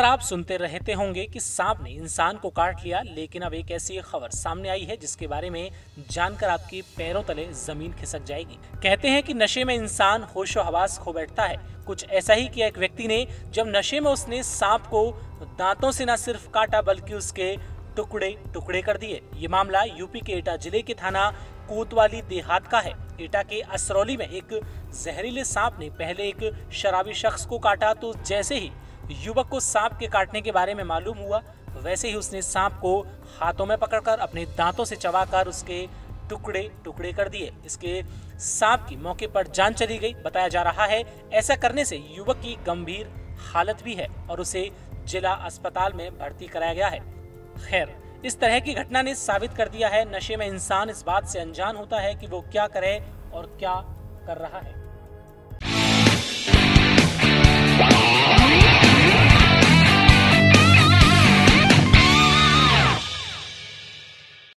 अक्सर आप सुनते रहते होंगे कि सांप ने इंसान को काट लिया, लेकिन अब एक ऐसी खबर सामने आई है जिसके बारे में जानकर आपके पैरों तले जमीन खिसक जाएगी। कहते हैं कि नशे में इंसान होशो हवास खो बैठता है। कुछ ऐसा ही किया एक व्यक्ति ने, जब नशे में उसने सांप को दांतों से न सिर्फ काटा बल्कि उसके टुकड़े टुकड़े कर दिए। ये मामला यूपी के एटा जिले के थाना कोतवाली देहात का है। एटा के असरौली में एक जहरीले सांप ने पहले एक शराबी शख्स को काटा, तो जैसे ही युवक को सांप के काटने के बारे में मालूम हुआ, वैसे ही उसने सांप को हाथों में पकड़कर अपने दांतों से चबाकर उसके टुकड़े टुकड़े कर दिए। इसके सांप की मौके पर जान चली गई। बताया जा रहा है ऐसा करने से युवक की गंभीर हालत भी है और उसे जिला अस्पताल में भर्ती कराया गया है। खैर, इस तरह की घटना ने साबित कर दिया है, नशे में इंसान इस बात से अनजान होता है कि वो क्या करे और क्या कर रहा है।